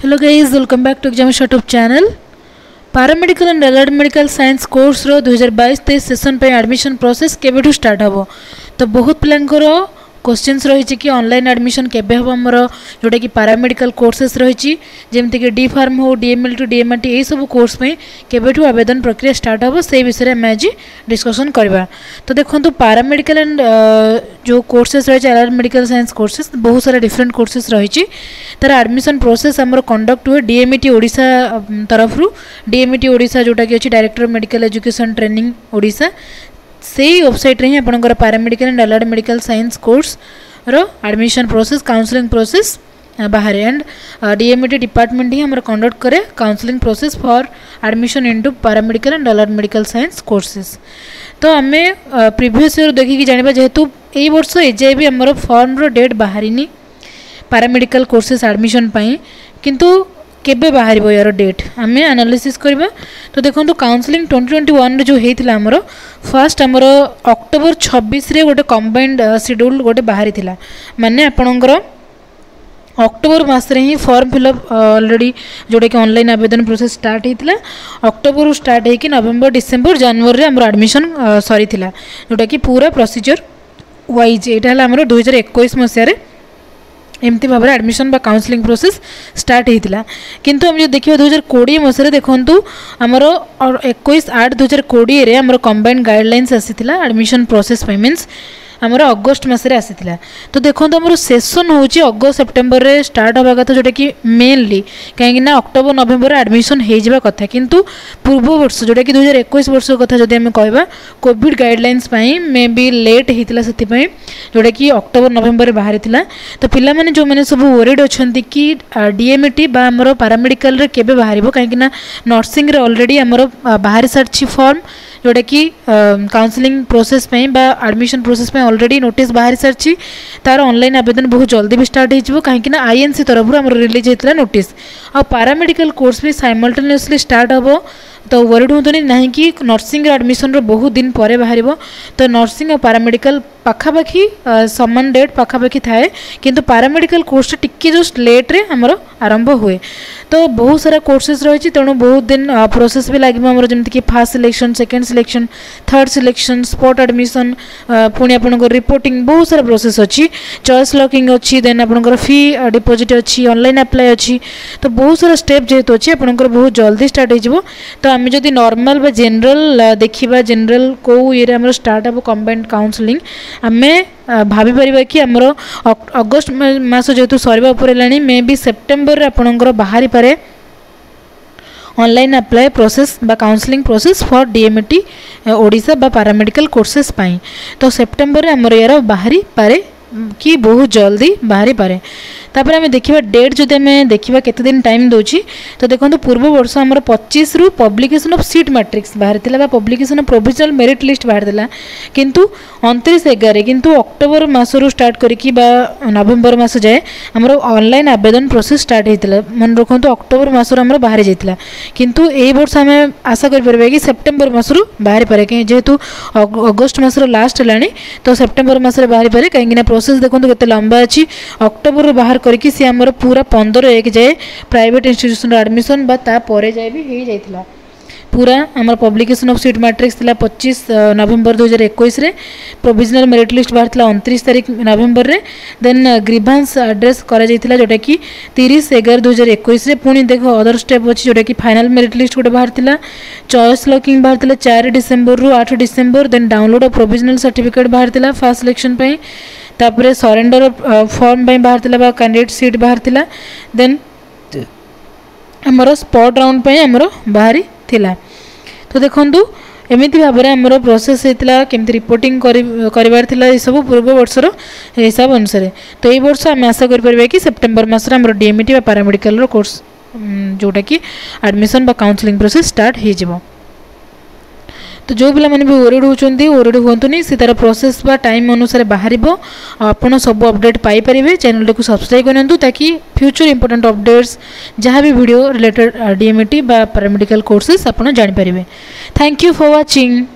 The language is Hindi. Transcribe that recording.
Hello guys, welcome back to Exam Shortup channel. Paramedical and Allied Medical Science course रो 2022-23 सेशन पे एडमिशन प्रोसेस केबेठू स्टार्ट हबो तो बहुत पिलांकर क्वेश्चंस रही कि ऑनलाइन एडमिशन केबे हम आमर जोटा कि पारामेडिकल कोर्सेस रही जमती कि डी फार्म हो डीएमएल टू डीएमआरटी यही सब कोर्स में केबेठू आवेदन प्रक्रिया स्टार्ट हम से विषय में आज डिस्कसन करवा। तो देखो पारामेडिकल एंड जो कोर्सेस रही अलग मेडिकल साइंस कोर्सेस बहुत सारा डिफरेंट कोर्सेस रही तार एडमिशन प्रोसेस आमर कंडक्ट हुए डीएमईटी ओडिशा तरफ डीएमईटी ओडिशा जोटा कि अच्छी director medical education training Odisha से वेबसाइट रे आपनकर paramedical and allied medical science course रो एडमिशन प्रोसेस काउंसलिंग प्रोसेस बाहर एंड डीएमईटी डिपार्टमेंट ही हमर कंडक्ट करे counselling process for admission into paramedical and allied medical science courses. तो आम प्रीवियस ईयर देखिए जाना जेहेतु यही वर्ष एजाए भी आमर फॉर्म रो डेट बाहरी पैरामेडिकल कोर्सेस एडमिशन पाई किंतु केबे बाहर यार डेट आम एनालिसिस करवा। तो देखो काउंसलिंग 2021 जो होता आमर फर्स्ट आमर अक्टोबर 26 रे गोटे कंबाइंड शेड्यूल गोटे बाहरी थिला माने आपणकर अक्टोबर मास रे ही फॉर्म फिलअप ऑलरेडी जोटा कि ऑनलाइन आवेदन प्रोसेस स्टार्ट होता अक्टोबर स्टार्ट होकर नवेम्बर डिसेम्बर जनवरी आमर एडमिशन सरी जोटा कि पूरा प्रोसीजर वाइज यहाँ आमर 2021 मसीह एमती भाव में एडमिशन बा काउंसलिंग प्रोसेस स्टार्ट होता किंतु हम जो देखिए 2020 मसीह देखूँ आमर 21/8/2020 आमर कंबाइंड गाइडलाइंस आसीथिला एडमिशन प्रोसेस मीन्स आमर अगस्ट मसरे आसीथिला। तो देखो आमर सेशन होची अगस्त सेप्टेम्बर रे स्टार्ट हवा कथा जोटा कि मेनली कहीं अक्टोबर नवेम्बर एडमिशन हो जावा कथा किंतु पूर्व वर्ष जोटा कि 2021 वर्ष कथा जदि आम कहबा कोविड गाइडलाइंस पई मे बी लेट होता से जोटा कि अक्टोबर नवेम्बर बाहरी थिला। तो पिला माने जो माने सब वरीड अछंती कि डीएमईटी बा आमर पैरामेडिकल रे केबे बाहरिबो कहीं नर्सिंग रे ऑलरेडी आमर बाहरी सारछि फॉर्म जोटा कि काउंसलिंग प्रोसेस पे बा एडमिशन प्रोसेस पे ऑलरेडी नोटिस बाहरी सारछि तार ऑनलाइन आवेदन बहुत जल्दी भी स्टार्ट हो कहीं आईएनसी तरफ आमर रिलीज होता नोटिस आ पैरामेडिकल कोर्स भी साइमल्टेनियसली स्टार्ट हम। तो वरीड हूँ ना कि नर्सिंग एडमिशन बहुत दिन पर बाहर तो नर्सिंग और पैरामेडिकल पाखापाखि समान डेट पाखापाखि थाए किंतु पैरामेडिकल कोर्स टिके जस्ट लेट रे हमर आरंभ हुए। तो बहुत सारा कोर्सेस रही तेणु बहुत दिन प्रोसेस भी लगे आमर जमीन कि first selection second selection third selection spot admission पुणी आपंकर रिपोर्टिंग बहुत सारा प्रोसेस अच्छी चॉइस लॉकिंग अच्छी देन आपंकर फी डिपोजिट अच्छी ऑनलाइन अप्लाई अच्छी तो बहुत सारा स्टेप जेहेतु अच्छी आपंकर बहुत जल्दी स्टार्ट हो। तो आम जदि नॉर्मल बा जनरल देखिबा जनरल को ये आमर स्टार्ट हम कंबाइंड काउंसलिंग आमे भाभी परिबा कि आमर अगस्त मास जेहेतु सरवा उपर मे बी सेप्टेम्बर आपणकर बाहरी पारे ऑनलाइन अप्लाई प्रोसेस बा counselling process for DMET Odisha बा पैरामेडिकल कोर्सेस पाई। तो सेप्टेम्बर आमर यार बाहरी पारे कि बहुत जल्दी बाहरी पारे। तापर आम देखा डेट जदि आम देखा केते दिन टाइम दूची तो देखो पूर्व वर्ष आमर 25 रु पब्लिकेशन ऑफ सीट मैट्रिक्स बाहर थिला publication of provisional merit list बाहर थिला किंतु 29/11 किंतु अक्टोबर मासरू स्टार्ट करके नवेम्बर मास जाए आमर ऑनलाइन आवेदन प्रोसेस स्टार्ट होता मन रखु अक्टोबर मासरू आमर बाहर जाइतिला किंतु ए वर्ष आम आशा कर कि सेप्टेम्बर मासरू बाहर पारे कहीं जेहेतु अगस्त मासर लास्ट है तो सेप्टेम्बर मासरे बाहर पारे कहीं प्रोसेस देखो केते लंबा अच्छी अक्टोबर बाहर करके सी आमर पूरा 15/1 जाए प्राइवेट इंस्टीट्यूशन एडमिशन बा ता परे जाए भी हो जाइतिला पूरा आमर पब्लिकेशन ऑफ सीट मैट्रिक्स थिला 25 नवेम्बर 2021 रे प्रोविजनल मेरिट लिस्ट बाहर थिला 29 तारीख नवेम्बर रे देन ग्रीवांस एड्रेस करा जाइतिला जोटा कि 30/11/2021 रे पुणी देखो अदर स्टेप अछि जोटा कि फाइनल मेरिट लिस्ट गोटे बाहर थिला चॉइस लॉकिंग बाहर थिला 4 डिसेम्बर रु 8 December then download of provisional certificate बाहर थिला फर्स्ट सिलेक्शन पे तापरे सरेंडर फॉर्म पे बाहर थिला बा कैंडिडेट सीट बाहर थिला देन हमर स्पॉट राउंड पे हमर बाहरी थिला। तो देखंतु एमिति भाव में आमर प्रोसेस होता केमती रिपोर्टिंग कर सब पूर्व वर्षर हिसाब अनुसार। तो ये वर्ष आम आशा कर कि सेप्टेम्बर मासरे आमर डीएमईटी पैरामेडिकल कोर्स जोटा कि एडमिशन बा काउंसलिंग प्रोसेस स्टार्ट हो। तो जो पिला माने भी वरीड होचंती वरीड होंतुनी से तार प्रोसेस बा टाइम अनुसार बाहर आपण सब अपडेट पाई परिबे चैनल को सब्सक्राइब करनतु ताकि फ्यूचर इंपोर्टेंट अपडेट्स जहाँ भी वीडियो रिलेटेड डीएमईटी बा पैरामेडिकल कोर्सेस आपण जानि परिबे। Thank you for watching.